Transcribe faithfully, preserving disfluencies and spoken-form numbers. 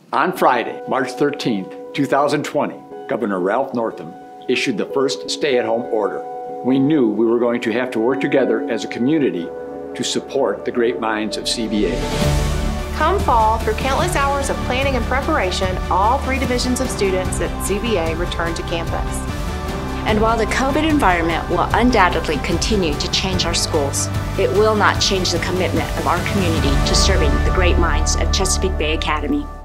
On Friday, March thirteenth, two thousand twenty, Governor Ralph Northam issued the first stay-at-home order. We knew we were going to have to work together as a community to support the great minds of C V A. Come fall, through countless hours of planning and preparation, all three divisions of students at C V A return to campus. And while the COVID environment will undoubtedly continue to change our schools, it will not change the commitment of our community to serving the great minds of Chesapeake Bay Academy.